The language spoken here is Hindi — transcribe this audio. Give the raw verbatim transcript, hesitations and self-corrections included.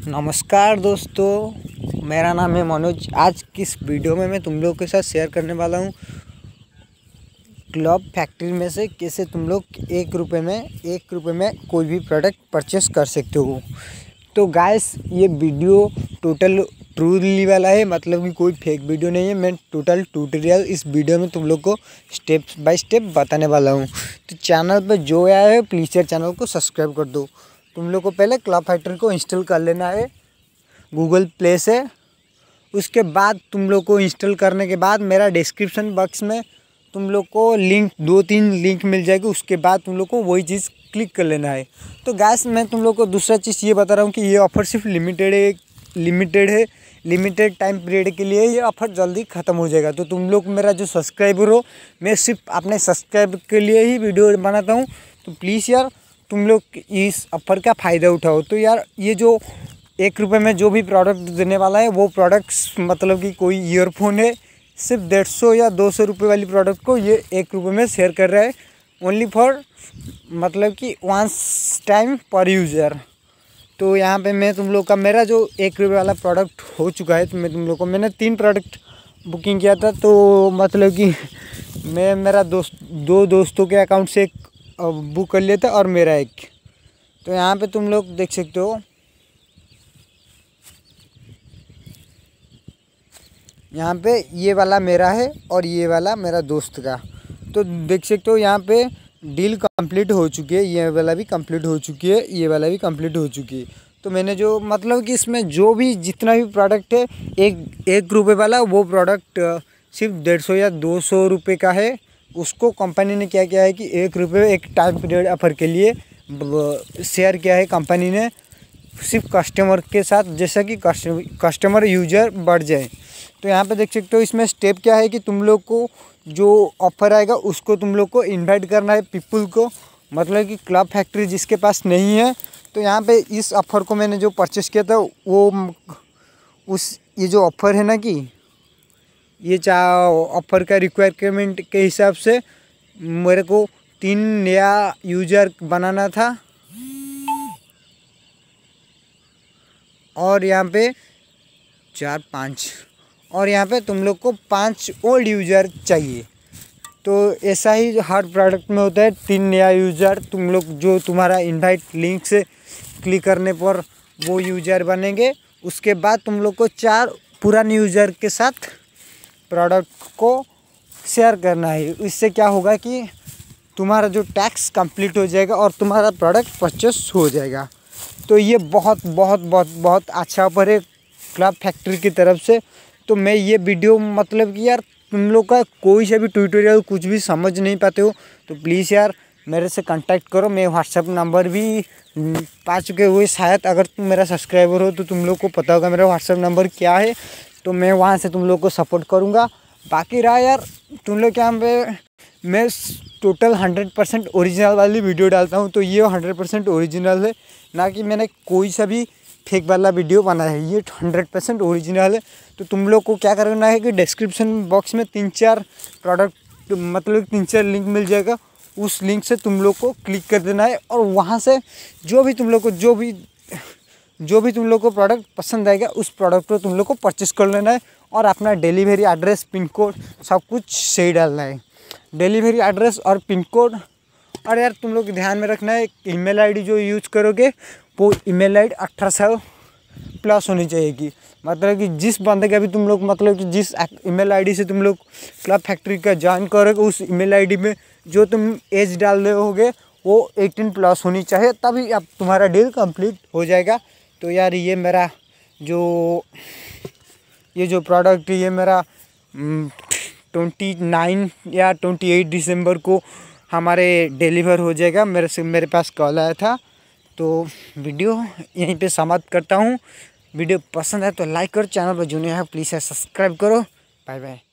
नमस्कार दोस्तों, मेरा नाम है मनोज। आज की इस वीडियो में मैं तुम लोग के साथ शेयर करने वाला हूँ क्लब फैक्ट्री में से कैसे तुम लोग एक रुपये में एक रुपये में कोई भी प्रोडक्ट परचेस कर सकते हो। तो गाइस, ये वीडियो टोटल ट्रूली वाला है, मतलब कि कोई फेक वीडियो नहीं है। मैं टोटल ट्यूटोरियल इस वीडियो में तुम लोग को स्टेप बाय स्टेप बताने वाला हूँ। तो चैनल पर जो आया है प्लीज़ यार चैनल को सब्सक्राइब कर दो। तुम लोग को पहले क्लब फैक्ट्री को इंस्टॉल कर लेना है गूगल प्ले से। उसके बाद तुम लोग को इंस्टॉल करने के बाद मेरा डिस्क्रिप्शन बॉक्स में तुम लोग को लिंक दो तीन लिंक मिल जाएगी। उसके बाद तुम लोग को वही चीज़ क्लिक कर लेना है। तो गैस, मैं तुम लोग को दूसरा चीज़ ये बता रहा हूँ कि ये ऑफ़र सिर्फ लिमिटेड है लिमिटेड है लिमिटेड टाइम पीरियड के लिए। ये ऑफ़र जल्दी ख़त्म हो जाएगा। तो तुम लोग मेरा जो सब्सक्राइबर हो, मैं सिर्फ अपने सब्सक्राइब के लिए ही वीडियो बनाता हूँ। तो प्लीज़ यार तुम लोग इस ऑफ़र का फ़ायदा उठाओ। तो यार ये जो एक रुपये में जो भी प्रोडक्ट देने वाला है वो प्रोडक्ट्स, मतलब कि कोई ईयरफोन है, सिर्फ डेढ़ सौ या दो सौ रुपये वाली प्रोडक्ट को ये एक रुपये में शेयर कर रहा है। ओनली फॉर मतलब कि वंस टाइम पर यूज़र। तो यहाँ पे मैं तुम लोग का मेरा जो एक रुपये वाला प्रोडक्ट हो चुका है। तो मैं तुम लोग को मैंने तीन प्रोडक्ट बुकिंग किया था। तो मतलब कि मैं मेरा दोस्त दो दोस्तों के अकाउंट से एक बुक कर लिया था और मेरा एक। तो यहाँ पे तुम लोग देख सकते हो, यहाँ पे ये वाला मेरा है और ये वाला मेरा दोस्त का। तो देख सकते हो यहाँ पे डील कंप्लीट हो चुकी है। ये वाला भी कंप्लीट हो चुकी है, ये वाला भी कंप्लीट हो चुकी है। तो मैंने जो मतलब कि इसमें जो भी जितना भी प्रोडक्ट है, एक एक रुपये वाला वो प्रोडक्ट सिर्फ डेढ़ सौ या दो सौ रुपये का है। उसको कंपनी ने क्या किया है कि एक रुपये एक टाइम पीरियड ऑफर के लिए शेयर किया है कंपनी ने, सिर्फ कस्टमर के साथ, जैसा कि कस्टमर यूजर बढ़ जाए। तो यहाँ पे देख सकते हो इसमें स्टेप क्या है कि तुम लोग को जो ऑफ़र आएगा उसको तुम लोग को इनवाइट करना है पीपल को, मतलब कि क्लब फैक्ट्री जिसके पास नहीं है। तो यहाँ पे इस ऑफ़र को मैंने जो परचेस किया था वो उस ये जो ऑफ़र है ना कि ये चाह ऑफ़र का रिक्वायरमेंट के हिसाब से मेरे को तीन नया यूज़र बनाना था और यहाँ पे चार पाँच और यहाँ पे तुम लोग को पांच ओल्ड यूज़र चाहिए। तो ऐसा ही हर प्रोडक्ट में होता है, तीन नया यूज़र तुम लोग जो तुम्हारा इनवाइट लिंक से क्लिक करने पर वो यूज़र बनेंगे। उसके बाद तुम लोग को चार पुराने यूज़र के साथ प्रोडक्ट को शेयर करना है। इससे क्या होगा कि तुम्हारा जो टैक्स कंप्लीट हो जाएगा और तुम्हारा प्रोडक्ट परचेस हो जाएगा। तो ये बहुत बहुत बहुत बहुत अच्छा ऑफर है क्लब फैक्ट्री की तरफ से। तो मैं ये वीडियो मतलब कि यार तुम लोग का कोई सा भी ट्यूटोरियल कुछ भी समझ नहीं पाते हो तो प्लीज़ यार मेरे से कांटेक्ट करो। मैं व्हाट्सएप नंबर भी पा चुके हुए, शायद अगर तुम मेरा सब्सक्राइबर हो तो तुम लोग को पता होगा मेरा व्हाट्सएप नंबर क्या है। तो मैं वहाँ से तुम लोग को सपोर्ट करूँगा। बाकी रहा यार तुम लोग यहाँ पे मैं टोटल हंड्रेड परसेंट ओरिजिनल वाली वीडियो डालता हूँ। तो ये हंड्रेड परसेंट ओरिजिनल है, ना कि मैंने कोई सा भी फेक वाला वीडियो बना है। ये हंड्रेड परसेंट ओरिजिनल है। तो तुम लोग को क्या करना है कि डिस्क्रिप्शन बॉक्स में तीन चार प्रोडक्ट मतलब तीन चार लिंक मिल जाएगा। उस लिंक से तुम लोग को क्लिक कर देना है और वहाँ से जो भी तुम लोग को जो भी जो भी तुम लोग को प्रोडक्ट पसंद आएगा उस प्रोडक्ट को तुम लोग को परचेस कर लेना है और अपना डिलीवरी एड्रेस, पिन कोड सब कुछ सही डालना है। डिलीवरी एड्रेस और पिन कोड। और यार तुम लोग ध्यान में रखना है ईमेल आईडी जो यूज़ करोगे वो ईमेल आईडी अठारह साल प्लस होनी चाहिए कि मतलब कि जिस बंदे का भी तुम लोग मतलब कि जिस ईमेल आईडी से तुम लोग क्लब फैक्ट्री का ज्वाइन करोगे उस ईमेल आईडी में जो तुम एज डाल रहे होगे वो अठारह प्लस होनी चाहिए, तभी अब तुम्हारा डील कंप्लीट हो जाएगा। तो यार ये मेरा जो ये जो प्रोडक्ट ये मेरा ट्वेंटी नाइन या ट्वेंटी एट दिसंबर को हमारे डिलीवर हो जाएगा। मेरे से मेरे पास कॉल आया था। तो वीडियो यहीं पे समाप्त करता हूँ। वीडियो पसंद है तो लाइक करो, चैनल पर जुड़े हैं प्लीज़ सब्सक्राइब करो। Bye bye.